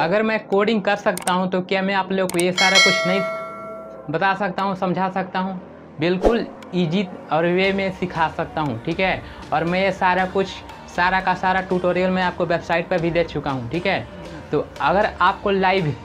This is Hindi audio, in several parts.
अगर मैं कोडिंग कर सकता हूँ तो क्या मैं आप लोग को ये सारा कुछ नहीं बता सकता हूँ, समझा सकता हूँ? बिल्कुल ईजी और वे में सिखा सकता हूँ, ठीक है। और मैं ये सारा कुछ सारा का सारा ट्यूटोरियल मैं आपको वेबसाइट पर भी दे चुका हूँ, ठीक है। तो अगर आपको लाइव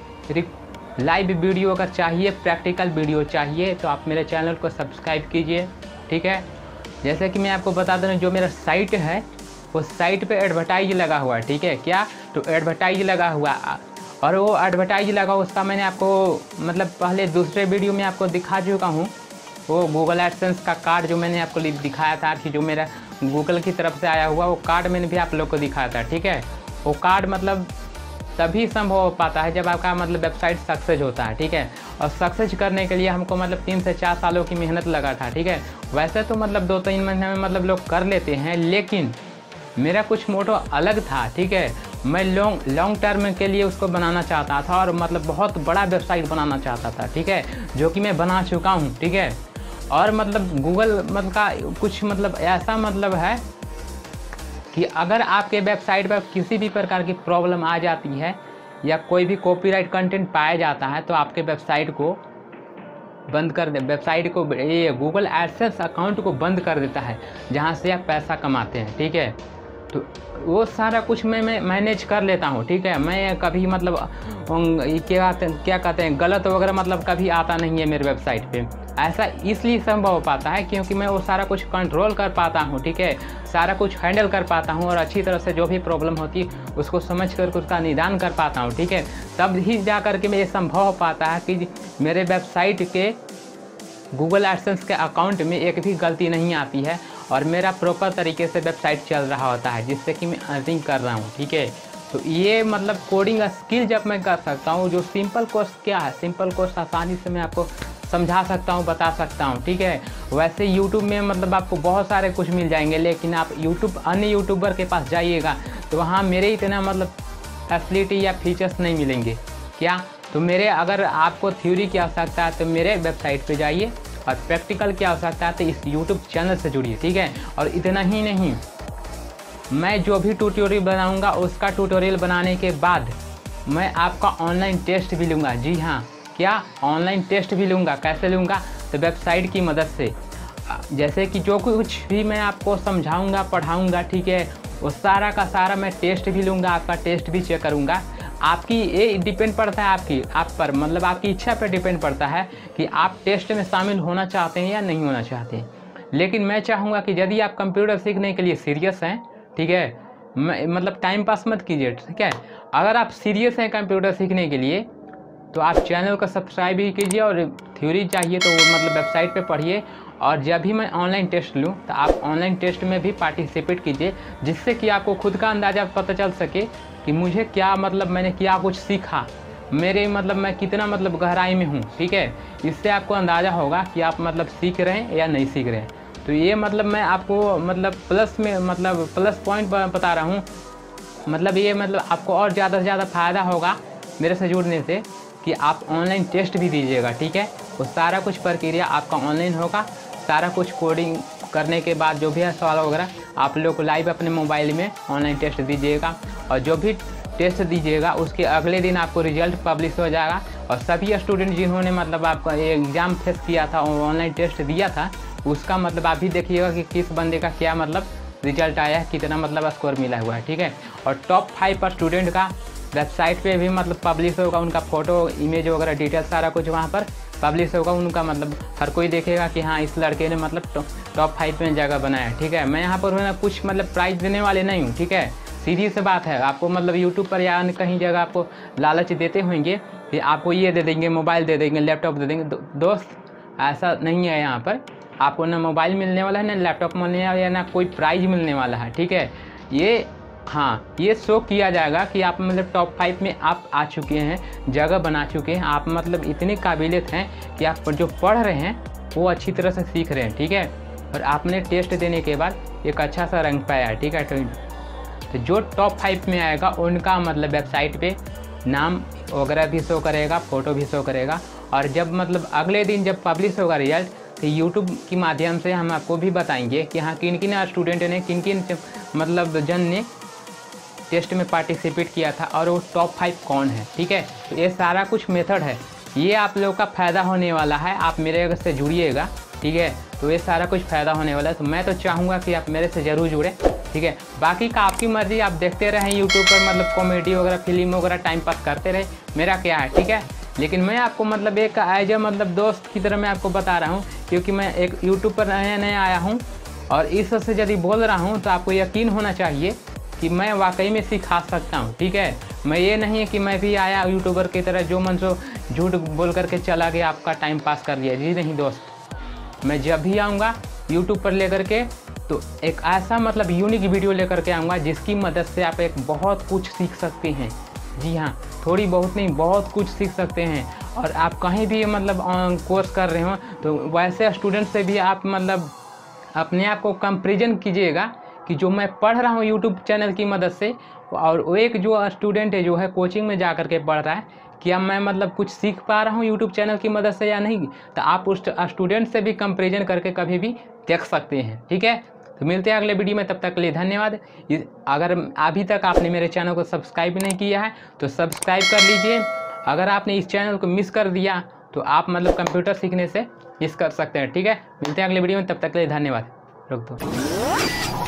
वीडियो अगर चाहिए, प्रैक्टिकल वीडियो चाहिए, तो आप मेरे चैनल को सब्सक्राइब कीजिए, ठीक है। जैसे कि मैं आपको बता दूँ, जो मेरा साइट है वो साइट पे एडवर्टाइज लगा हुआ है, ठीक है। क्या? तो एडवर्टाइज लगा हुआ, और वो एडवर्टाइज लगा उसका मैंने आपको मतलब पहले दूसरे वीडियो में आपको दिखा चुका हूँ। वो गूगल एडसेंस का कार्ड जो मैंने आपको दिखाया था कि जो मेरा गूगल की तरफ से आया हुआ, वो कार्ड मैंने भी आप लोग को दिखाया था, ठीक है। वो कार्ड मतलब तभी संभव हो पाता है जब आपका मतलब वेबसाइट सक्सेस होता है, ठीक है। और सक्सेस करने के लिए हमको मतलब 3 से 4 सालों की मेहनत लगा था, ठीक है। वैसे तो मतलब 2-3 महीने में मतलब लोग कर लेते हैं, लेकिन मेरा कुछ मोटो अलग था, ठीक है। मैं लॉन्ग टर्म के लिए उसको बनाना चाहता था और मतलब बहुत बड़ा वेबसाइट बनाना चाहता था, ठीक है, जो कि मैं बना चुका हूँ, ठीक है। और मतलब गूगल मतलब का कुछ मतलब ऐसा मतलब है कि अगर आपके वेबसाइट पर किसी भी प्रकार की प्रॉब्लम आ जाती है या कोई भी कॉपीराइट कंटेंट पाया जाता है, तो आपके वेबसाइट को बंद कर दे, वेबसाइट को ये गूगल एडसेंस अकाउंट को बंद कर देता है, जहाँ से आप पैसा कमाते हैं, ठीक है। तो वो सारा कुछ मैं मैनेज कर लेता हूँ, ठीक है। मैं कभी मतलब क्या कहते हैं गलत वगैरह मतलब कभी आता नहीं है मेरे वेबसाइट पे। ऐसा इसलिए संभव हो पाता है क्योंकि मैं वो सारा कुछ कंट्रोल कर पाता हूँ, ठीक है। सारा कुछ हैंडल कर पाता हूँ और अच्छी तरह से जो भी प्रॉब्लम होती है उसको समझ कर उसका निदान कर पाता हूँ, ठीक है। तब ही जा कर के ये संभव हो पाता है कि मेरे वेबसाइट के गूगल एडसेंस के अकाउंट में एक भी गलती नहीं आती है और मेरा प्रॉपर तरीके से वेबसाइट चल रहा होता है, जिससे कि मैं अर्निंग कर रहा हूँ, ठीक है। तो ये मतलब कोडिंग स्किल जब मैं कर सकता हूँ, जो सिंपल कोर्स क्या है, सिंपल कोर्स आसानी से मैं आपको समझा सकता हूँ, बता सकता हूँ, ठीक है। वैसे यूट्यूब में मतलब आपको बहुत सारे कुछ मिल जाएंगे, लेकिन आप अन्य यूट्यूबर के पास जाइएगा तो वहाँ मेरे इतना मतलब फैसिलिटी या फीचर्स नहीं मिलेंगे। क्या? तो मेरे अगर आपको थ्योरी की आवश्यकता है तो मेरे वेबसाइट पे जाइए, और प्रैक्टिकल की आवश्यकता है तो इस यूट्यूब चैनल से जुड़िए, ठीक है। और इतना ही नहीं, मैं जो भी ट्यूटोरियल बनाऊंगा उसका ट्यूटोरियल बनाने के बाद मैं आपका ऑनलाइन टेस्ट भी लूँगा। जी हाँ, क्या? ऑनलाइन टेस्ट भी लूँगा। कैसे लूँगा? तो वेबसाइट की मदद से। जैसे कि जो कुछ भी मैं आपको समझाऊँगा, पढ़ाऊँगा, ठीक है, वो सारा का सारा मैं टेस्ट भी लूँगा, आपका टेस्ट भी चेक करूँगा। आपकी ये डिपेंड पड़ता है आप पर, मतलब आपकी इच्छा पर डिपेंड पड़ता है कि आप टेस्ट में शामिल होना चाहते हैं या नहीं होना चाहते हैं। लेकिन मैं चाहूँगा कि यदि आप कंप्यूटर सीखने के लिए सीरियस हैं, ठीक है, मतलब टाइम पास मत कीजिए, ठीक है। अगर आप सीरियस हैं कंप्यूटर सीखने के लिए तो आप चैनल को सब्सक्राइब भी कीजिए, और थ्योरी चाहिए तो मतलब वेबसाइट पे पढ़िए। और जब भी मैं ऑनलाइन टेस्ट लूँ तो आप ऑनलाइन टेस्ट में भी पार्टिसिपेट कीजिए, जिससे कि आपको खुद का अंदाज़ा पता चल सके कि मुझे क्या मतलब मैंने क्या कुछ सीखा, मेरे मतलब मैं कितना मतलब गहराई में हूँ, ठीक है। इससे आपको अंदाज़ा होगा कि आप मतलब सीख रहे हैं या नहीं सीख रहे हैं। तो ये मतलब मैं आपको मतलब प्लस पॉइंट बता रहा हूँ। मतलब ये मतलब आपको और ज़्यादा से ज़्यादा फ़ायदा होगा मेरे से जुड़ने से कि आप ऑनलाइन टेस्ट भी दीजिएगा, ठीक है। वो सारा कुछ प्रक्रिया आपका ऑनलाइन होगा। सारा कुछ कोडिंग करने के बाद जो भी है सवाल वगैरह आप लोग को लाइव अपने मोबाइल में ऑनलाइन टेस्ट दीजिएगा, और जो भी टेस्ट दीजिएगा उसके अगले दिन आपको रिजल्ट पब्लिश हो जाएगा। और सभी स्टूडेंट जिन्होंने मतलब आपका एग्ज़ाम फेस किया था और ऑनलाइन टेस्ट दिया था, उसका मतलब आप भी देखिएगा कि किस बंदे का क्या मतलब रिजल्ट आया है, कितना मतलब स्कोर मिला हुआ है, ठीक है। और टॉप 5 स्टूडेंट का वेबसाइट पे भी मतलब पब्लिश होगा, उनका फ़ोटो, इमेज वगैरह डिटेल सारा कुछ वहाँ पर पब्लिश होगा। उनका मतलब हर कोई देखेगा कि हाँ इस लड़के ने मतलब टॉप 5 में जगह बनाया, ठीक है। मैं यहाँ पर कुछ मतलब प्राइज़ देने वाले नहीं हूँ, ठीक है। सीधी सी बात है, आपको मतलब यूट्यूब पर या कहीं जगह आपको लालच देते होंगे कि आपको ये दे देंगे, मोबाइल दे देंगे, लैपटॉप दे देंगे। दोस्त ऐसा नहीं है। यहाँ पर आपको ना मोबाइल मिलने वाला है, ना लैपटॉप मिलने वाला है, ना कोई प्राइज़ मिलने वाला है, ठीक है। ये शो किया जाएगा कि आप मतलब टॉप 5 में आप आ चुके हैं, जगह बना चुके हैं, आप मतलब इतने काबिलियत हैं कि आप जो पढ़ रहे हैं वो अच्छी तरह से सीख रहे हैं, ठीक है। और आपने टेस्ट देने के बाद एक अच्छा सा रैंक पाया है, ठीक है। तो जो टॉप 5 में आएगा उनका मतलब वेबसाइट पे नाम वगैरह भी शो करेगा, फ़ोटो भी शो करेगा। और जब मतलब अगले दिन जब पब्लिश होगा रिजल्ट, तो यूट्यूब के माध्यम से हम आपको भी बताएंगे कि हाँ किन किन स्टूडेंट ने, किन किन मतलब जन ने टेस्ट में पार्टिसिपेट किया था और वो टॉप 5 कौन है, ठीक है। तो ये सारा कुछ मेथड है, ये आप लोगों का फ़ायदा होने वाला है, आप मेरे से जुड़िएगा, ठीक है। तो ये सारा कुछ फ़ायदा होने वाला है, तो मैं तो चाहूँगा कि आप मेरे से ज़रूर जुड़े, ठीक है। बाकी का आपकी मर्ज़ी, आप देखते रहें यूट्यूब पर, मतलब कॉमेडी वगैरह, फिल्म वगैरह टाइम पास करते रहे, मेरा क्या है, ठीक है। लेकिन मैं आपको मतलब एक एज ए मतलब दोस्त की तरह मैं आपको बता रहा हूँ, क्योंकि मैं एक यूट्यूब पर नया आया हूँ और इस वजह से यदि बोल रहा हूँ तो आपको यकीन होना चाहिए कि मैं वाकई में सिखा सकता हूँ, ठीक है। मैं ये नहीं है कि मैं भी आया यूट्यूबर की तरह जो मन सो झूठ बोल करके चला गया, आपका टाइम पास कर लिया, जी नहीं दोस्त। मैं जब भी आऊँगा यूट्यूब पर लेकर के, तो एक ऐसा मतलब यूनिक वीडियो लेकर के आऊँगा जिसकी मदद से आप एक बहुत कुछ सीख सकते हैं। जी हाँ, थोड़ी बहुत नहीं, बहुत कुछ सीख सकते हैं। और आप कहीं भी मतलब कोर्स कर रहे हो तो वैसे स्टूडेंट से भी आप मतलब अपने आप को कंपेरिजन कीजिएगा कि जो मैं पढ़ रहा हूँ यूट्यूब चैनल की मदद से, और वो एक जो स्टूडेंट है जो है कोचिंग में जा कर के पढ़ रहा है, क्या मैं मतलब कुछ सीख पा रहा हूँ यूट्यूब चैनल की मदद से या नहीं। तो आप उस स्टूडेंट से भी कंपेरिजन करके कभी भी देख सकते हैं, ठीक है। तो मिलते हैं अगले वीडियो में, तब तक के लिए धन्यवाद। अगर अभी तक आपने मेरे चैनल को सब्सक्राइब नहीं किया है तो सब्सक्राइब कर लीजिए। अगर आपने इस चैनल को मिस कर दिया तो आप मतलब कंप्यूटर सीखने से मिस कर सकते हैं, ठीक है। मिलते हैं अगले वीडियो में, तब तक के लिए धन्यवाद। रुक दो।